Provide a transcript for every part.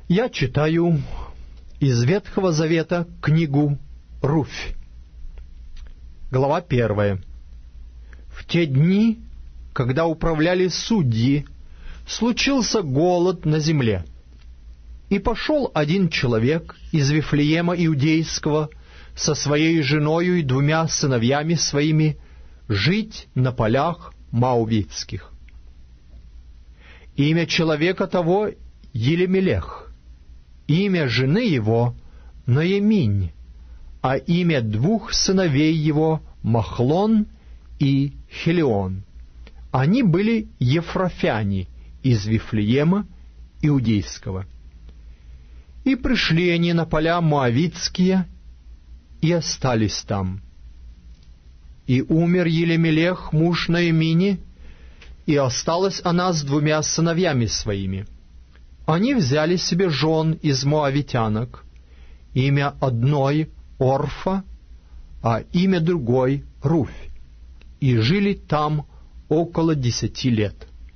Я читаю из Ветхого Завета книгу Руфь. Глава 1. В те дни, когда управляли судьи, случился голод на земле. И пошел один человек из Вифлеема Иудейского со своей женою и 2 сыновьями своими жить на полях Моавитских. Имя человека того Елемелех, имя жены его Ноеминь, а имя 2 сыновей его Махлон и Хелион. Они были ефрафяне из Вифлеема Иудейского. И пришли они на поля Моавитские и остались там. И умер Елемелех, муж Ноемини, и осталась она с 2 сыновьями своими. Они взяли себе жен из моавитянок, имя одной Орфа, а имя другой Руфь, и жили там около 10 лет.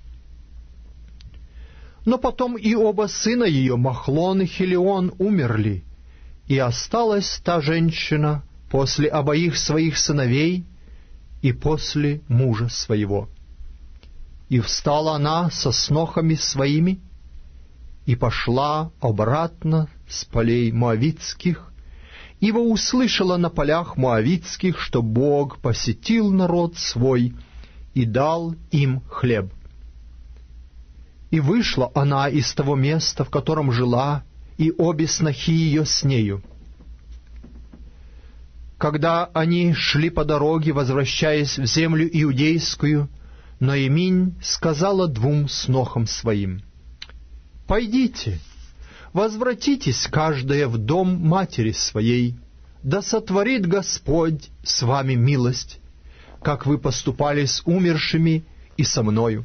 Но потом и оба сына ее, Махлон и Хелион, умерли, и осталась та женщина после обоих своих сыновей и после мужа своего. И встала она со снохами своими, и пошла обратно с полей моавитских, ибо услышала на полях моавитских, что Бог посетил народ свой и дал им хлеб. И вышла она из того места, в котором жила, и обе снохи ее с нею. Когда они шли по дороге, возвращаясь в землю иудейскую, Ноеминь сказала 2 снохам своим: «Пойдите, возвратитесь каждая в дом матери своей, да сотворит Господь с вами милость, как вы поступали с умершими и со мною.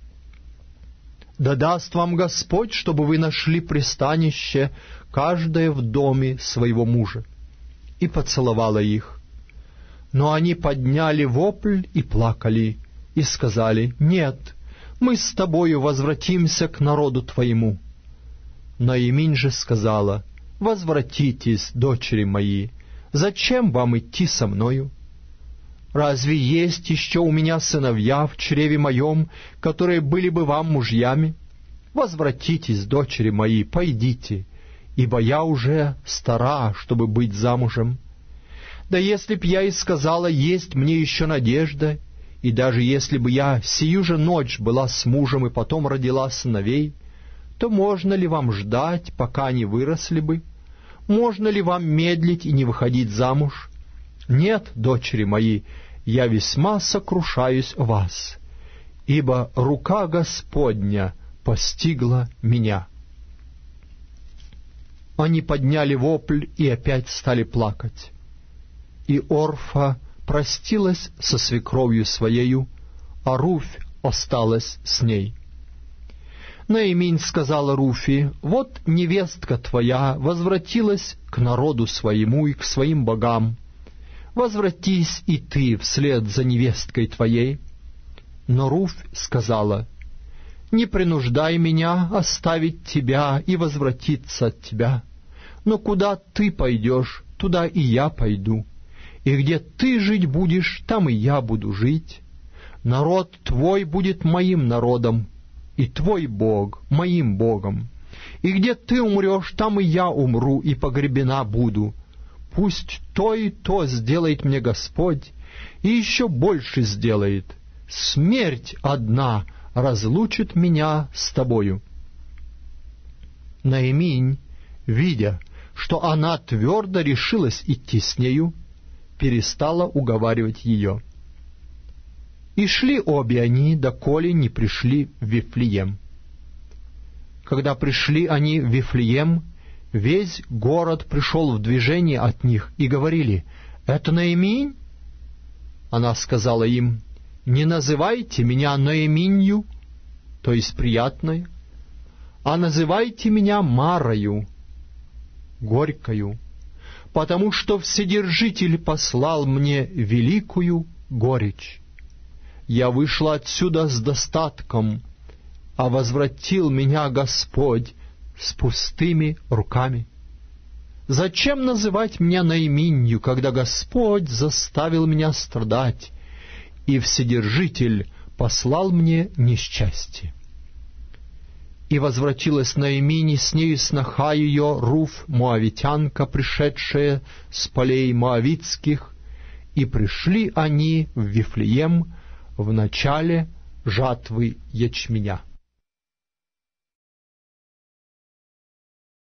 Да даст вам Господь, чтобы вы нашли пристанище, каждая в доме своего мужа». И поцеловала их. Но они подняли вопль и плакали, и сказали: «Нет, мы с тобою возвратимся к народу твоему». Ноеминь же сказала: «Возвратитесь, дочери мои, зачем вам идти со мною? Разве есть еще у меня сыновья в чреве моем, которые были бы вам мужьями? Возвратитесь, дочери мои, пойдите, ибо я уже стара, чтобы быть замужем. Да если б я и сказала: есть мне еще надежда, и даже если бы я сию же ночь была с мужем и потом родила сыновей, то можно ли вам ждать, пока они выросли бы? Можно ли вам медлить и не выходить замуж? Нет, дочери мои, я весьма сокрушаюсь о вас, ибо рука Господня постигла меня». Они подняли вопль и опять стали плакать. И Орфа простилась со свекровью своею, а Руфь осталась с ней. Ноеминь сказала Руфи: «Вот невестка твоя возвратилась к народу своему и к своим богам. Возвратись и ты вслед за невесткой твоей». Но Руфь сказала: «Не принуждай меня оставить тебя и возвратиться от тебя. Но куда ты пойдешь, туда и я пойду, и где ты жить будешь, там и я буду жить. Народ твой будет моим народом, и твой Бог моим Богом. И где ты умрешь, там и я умру, и погребена буду. Пусть то и то сделает мне Господь, и еще больше сделает. Смерть одна разлучит меня с тобою». Ноеминь, видя, что она твердо решилась идти с нею, перестала уговаривать ее. И шли обе они, доколе не пришли в Вифлеем. Когда пришли они в Вифлеем, весь город пришел в движение от них, и говорили: «Это Ноеминь?» Она сказала им: «Не называйте меня Ноеминью, то есть приятной, а называйте меня Марою, горькою, потому что Вседержитель послал мне великую горечь. Я вышла отсюда с достатком, а возвратил меня Господь с пустыми руками? Зачем называть меня Наиминью, когда Господь заставил меня страдать, и Вседержитель послал мне несчастье? И возвратилась Наимини, с нею сноха ее Руф, моавитянка, пришедшая с полей моавитских, и пришли они в Вифлеем в начале жатвы ячменя.